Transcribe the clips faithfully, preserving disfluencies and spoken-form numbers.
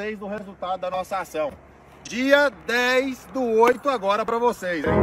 vocês do resultado da nossa ação. Dia dez do oito agora pra vocês, hein?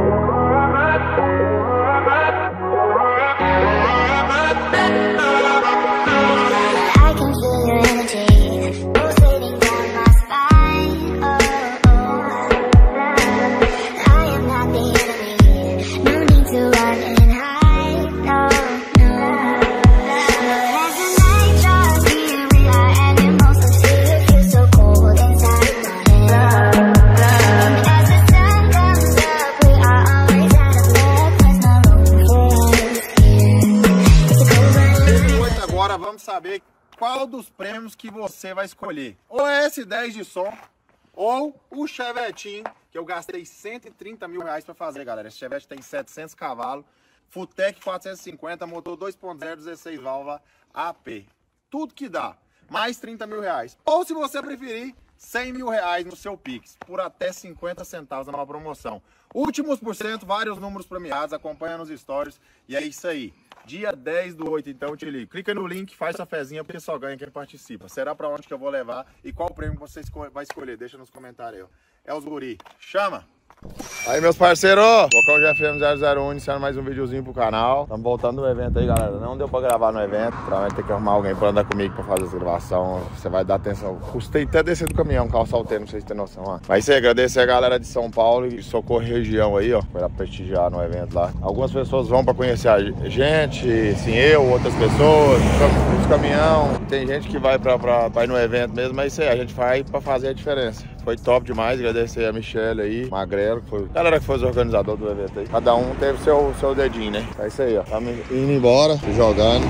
Vamos saber qual dos prêmios que você vai escolher. Ou é S dez de som, ou o Chevetinho, que eu gastei cento e trinta mil reais para fazer, galera. Esse Chevette tem setecentos cavalos, Futec quatrocentos e cinquenta, motor dois ponto zero, dezesseis válvula A P. Tudo que dá, mais trinta mil reais. Ou se você preferir, cem mil reais no seu Pix, por até cinquenta centavos numa promoção. Últimos por cento, vários números premiados, acompanha nos stories. E é isso aí. Dia dez do oito, então, te ligo. Clica no link, faz sua fezinha, porque só ganha quem participa. Será pra onde que eu vou levar e qual prêmio você vai escolher? Deixa nos comentários aí. É os guri. Chama! Aí, meus parceiros, Bocão G F M zero zero um, iniciando mais um videozinho pro canal. Estamos voltando do evento aí, galera. Não deu pra gravar no evento, provavelmente tem que arrumar alguém pra andar comigo pra fazer essa gravação. Você vai dar atenção. Custei até descer do caminhão, calçar o tênis, não sei se tem noção lá. Mas isso aí, agradecer a galera de São Paulo e Socorro região aí, ó, pra prestigiar no evento lá. Algumas pessoas vão pra conhecer a gente, sim, eu, outras pessoas, os caminhão. Tem gente que vai pra, pra, pra ir no evento mesmo, mas isso aí, a gente vai pra fazer a diferença. Foi top demais, agradecer a Michelle aí, Magrelo, que foi a galera que foi os organizadores do evento aí. Cada um teve seu, seu dedinho, né? É isso aí, ó. Estamos indo embora, jogando.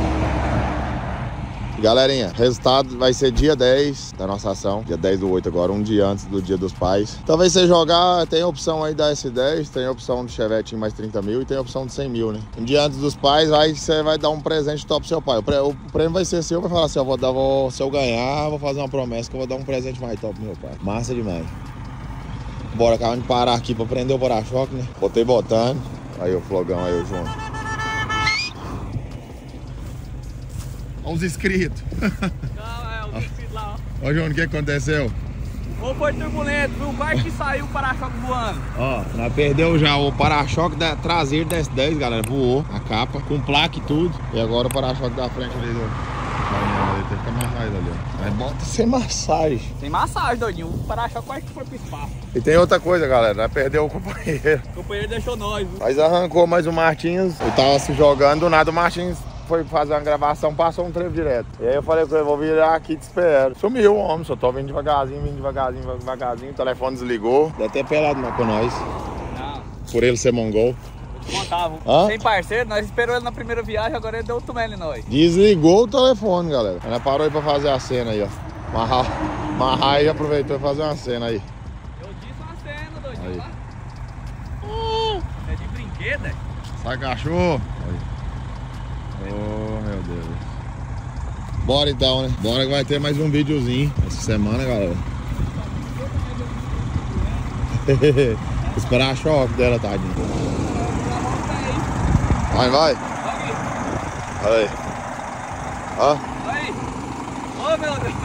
E galerinha, resultado vai ser dia dez da nossa ação. Dia dez do oito agora, um dia antes do dia dos pais. Talvez você jogar, tem a opção aí da S dez, tem a opção do Chevette mais trinta mil e tem a opção de cem mil, né? Um dia antes dos pais, vai, você vai dar um presente top pro seu pai. O, pré, o prêmio vai ser seu, vai falar assim, ó, vou dar, vou, se eu ganhar, vou fazer uma promessa que eu vou dar um presente mais top pro meu pai. Massa demais. Bora, acabamos de parar aqui pra prender o para-choque, né? Botei botando. Aí o flogão aí, o Júnior. Olha os inscritos. Não, é, os inscritos lá, ó. Ó, Júnior, o que aconteceu? Ou foi turbulento, viu? Quase que saiu o para-choque voando. Ó, nós perdeu já o para-choque da traseiro da S dez, galera. Voou a capa, com placa e tudo. E agora o para-choque da frente ali do... Tem que amarrar ele ali, ó. Mas bota sem massagem. Sem massagem, doidinho. O para-choque quase que foi pro espaço. E tem outra coisa, galera. Nós perdeu o companheiro. O companheiro deixou nós, viu? Mas arrancou mais o Martins. Ele tava se jogando, do nada o Martins foi fazer uma gravação, passou um trevo direto. E aí eu falei com ele, vou virar aqui e te espero. Sumiu o homem, só tô vindo devagarzinho, vindo devagarzinho, devagarzinho. O telefone desligou. Deu até pelado com nós. Não. Por ele ser mongol. Montava. Sem parceiro, nós esperou ele na primeira viagem, agora ele deu o tumelo em nós. Desligou o telefone, galera. Ela parou aí pra fazer a cena aí, ó. Marrar, marrar e aproveitou e fazer uma cena aí. Eu disse uma cena, doidinho. Aí. Lá. Uh, é de brinquedo, é? Sai, cachorro. Aí. Oh, meu Deus. Bora então, né? Bora que vai ter mais um videozinho essa semana, galera. Esse para-choque dela, tadinho. Vai, vai. Olha aí. Ó. Aí. Ô, meu Deus.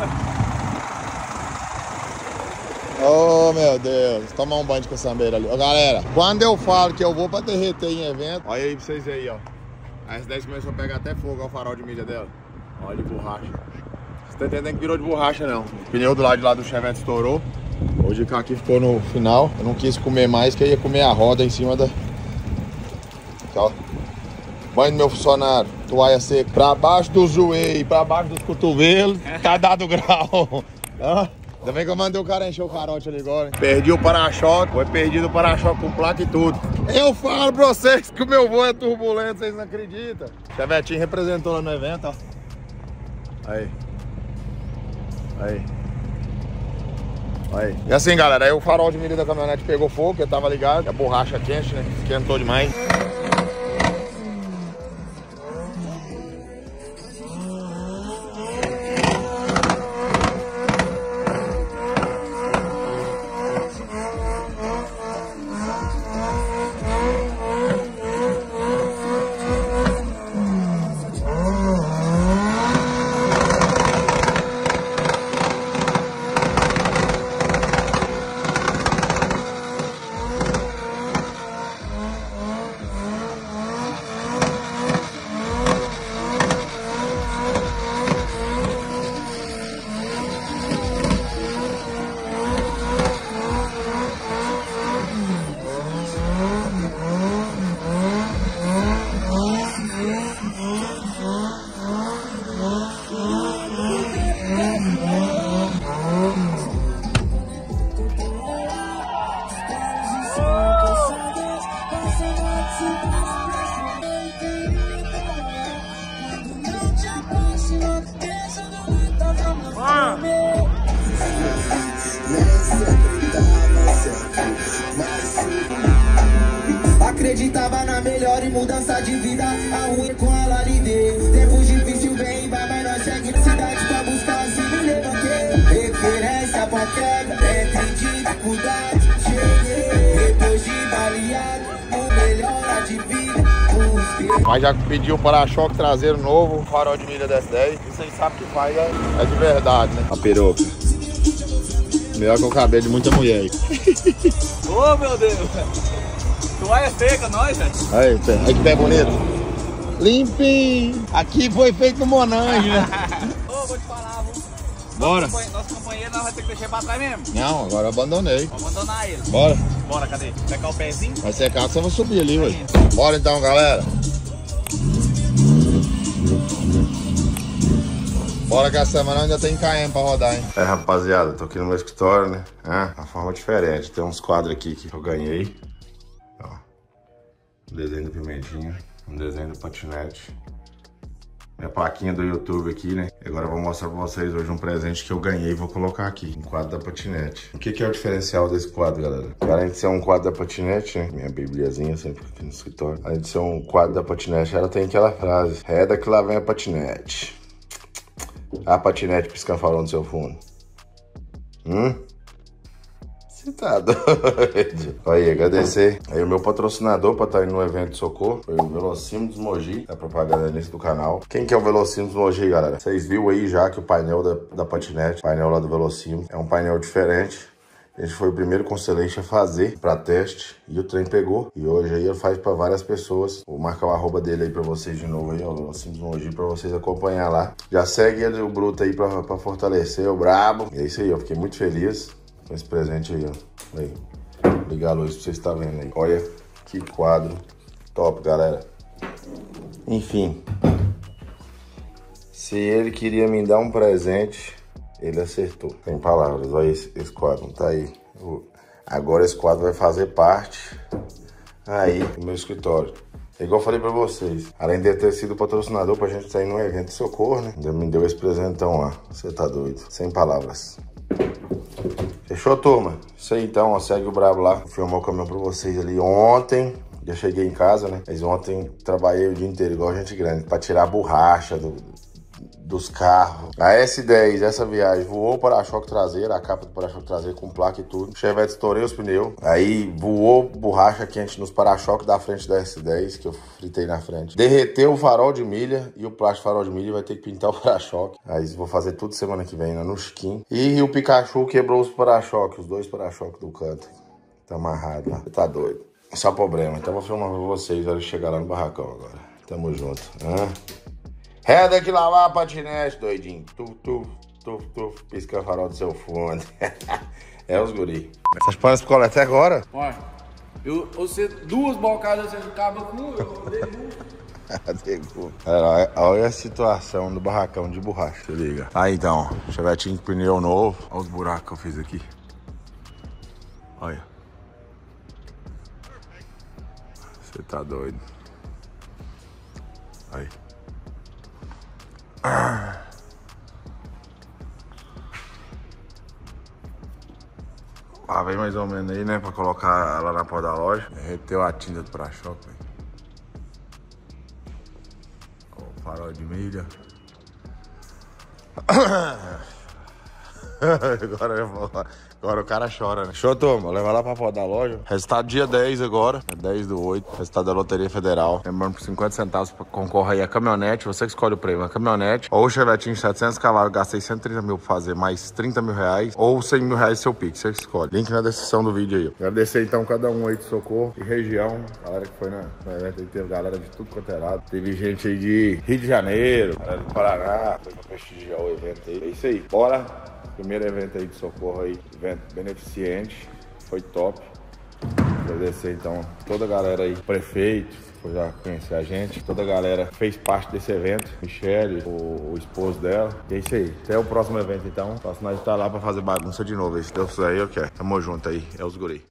Oh, meu Deus. Tomar um banho de caçambeira ali. Ó, galera, quando eu falo que eu vou pra derreter em evento, olha aí pra vocês aí, ó. A S dez começou a pegar até fogo, ó, o farol de mídia dela. Olha de borracha. Você tá entendendo que virou de borracha, não. O pneu do lado de lá do Chevette estourou. Hoje o aqui ficou no final. Eu não quis comer mais, que eu ia comer a roda em cima da... Ó. Banho do meu funcionário, toalha seca, pra baixo do joelho, pra baixo dos cotovelos, tá dado grau. Ainda bem que eu mandei o cara encher o carote ali agora, hein? Perdi o para-choque, foi perdido o para-choque com placa e tudo. Eu falo pra vocês que o meu voo é turbulento, vocês não acreditam. Chevetinho representou lá no evento, ó. Aí. Aí. Aí. E assim, galera, aí o farol de mira da caminhonete pegou fogo, porque tava ligado. A borracha quente, né? Esquentou demais. mudança de vida, a unha com a Laride. Tempos difícil vem, vai, mas nós segue na cidade pra buscar assim me levantei. Referência pra quebra, entre dificuldade, cheguei. Depois de baleado, o melhor de vida. Mas já pediu um para-choque traseiro novo, farol de milha D S dez. E vocês sabem que faz é, é de verdade, né? A peruca. Melhor que o cabelo de muita mulher. Ô, oh, meu Deus. Toalha seca, nós, velho. Aí, pé. Aí que pé bonito. Limpinho. Aqui foi feito no Monange, né? Ô, oh, vou te falar, vou... Bora. Nosso, nosso companheiro nós vai ter que deixar pra trás mesmo. Não, agora eu abandonei. Vamos abandonar ele. Bora. Bora, cadê? Secar o pezinho? Vai secar, você vai subir ali, ué. Bora então, galera. Bora que a semana ainda tem K M pra rodar, hein? É, rapaziada, tô aqui no meu escritório, né? É, uma forma diferente. Tem uns quadros aqui que eu ganhei. Ó. Um desenho do Pimentinha. Um desenho do patinete. Minha plaquinha do YouTube aqui, né? E agora eu vou mostrar pra vocês hoje um presente que eu ganhei e vou colocar aqui. Um quadro da patinete. O que que é o diferencial desse quadro, galera? Além de ser um quadro da patinete, né? Minha bibliazinha sempre aqui no escritório. Além de ser um quadro da patinete, ela tem aquela frase. Reda que lá vem a patinete. A patinete piscando farol no seu fundo. Hum? Você tá doido? Olha aí, agradecer aí o meu patrocinador pra estar indo no evento de socorro. Foi o Velocímetros Mogi, a propaganda nesse do canal. Quem que é o Velocímetros Mogi, galera? Vocês viram aí já que o painel da, da patinete, o painel lá do Velocímetros, é um painel diferente. A gente foi o primeiro Constellation a fazer pra teste e o trem pegou. E hoje aí ele faz pra várias pessoas. Vou marcar o arroba dele aí pra vocês de novo aí, ó. Velocímetros Mogi, pra vocês acompanhar lá. Já segue ele, o Bruto aí pra, pra fortalecer, o brabo. E é isso aí, ó. Fiquei muito feliz com esse presente aí, ó. Aí. Ligar a luz pra vocês estar vendo aí. Olha que quadro top, galera. Enfim. Se ele queria me dar um presente, ele acertou. Tem palavras, olha esse, esse quadro, tá aí. Agora esse quadro vai fazer parte aí do meu escritório. É igual eu falei pra vocês, além de ter sido patrocinador pra gente sair num evento de socorro, né? Ainda me deu esse presentão lá. Você tá doido. Sem palavras. Fechou, turma? Isso aí então, ó, segue o brabo lá. Vou filmar o caminhão pra vocês ali ontem. Já cheguei em casa, né? Mas ontem trabalhei o dia inteiro, igual gente grande, pra tirar a borracha do... dos carros. A S dez, essa viagem, voou o para-choque traseiro, a capa do para-choque traseiro com placa e tudo. Chevette, estourei os pneus. Aí voou borracha quente nos para-choques da frente da S dez, que eu fritei na frente. Derreteu o farol de milha e o plástico farol de milha vai ter que pintar o para-choque. Aí vou fazer tudo semana que vem, né, no skin. E o Pikachu quebrou os para-choques, os dois para-choques do canto. Tá amarrado lá. Tá doido. Só problema. Então vou filmar pra vocês, vai chegar lá no barracão agora. Tamo junto. Hã? Reda de lavar a patinete, doidinho. Tuf, tuf, tuf, tuf. Pisca farol do seu fundo. É os guri. Essas panas picolé até agora? Olha, eu, você, duas bocadas você acaba com eu olha, olha a situação do barracão de borracha, se liga. Aí então, chevetinho com pneu novo. Olha os buracos que eu fiz aqui. Olha. Você tá doido. Aí. Ah. Lá vem mais ou menos aí, né? Pra colocar lá na porta da loja. Derreteu a tinta do para-choque, velho. O farol de milha. Agora eu vou lá. Agora o cara chora, né? Show, turma. Vou levar lá pra porta da loja. Resultado dia dez agora. É dez do oito. Resultado da Loteria Federal. Lembrando, por cinquenta centavos concorre aí a caminhonete. Você que escolhe o prêmio. A caminhonete. Ou o chevetinho de setecentos cavalos. Gastei cento e trinta mil pra fazer. Mais trinta mil reais. Ou cem mil reais seu Pix. Você que escolhe. Link na descrição do vídeo aí. Agradecer então cada um aí de Socorro e região. Galera que foi na, no evento aí. Teve galera de tudo quanto é lado. Teve gente aí de Rio de Janeiro. Galera do Paraná. Foi pra prestigiar o evento aí. É isso aí. Bora. Primeiro evento aí de socorro aí, evento beneficente, foi top. Agradecer então toda a galera aí, prefeito, foi já conhecer a gente, toda a galera fez parte desse evento, Michele, o, o esposo dela. E é isso aí, até o próximo evento então, nós estar lá pra fazer bagunça de novo, se Deus quiser, eu quero. Tamo junto aí, é os guri.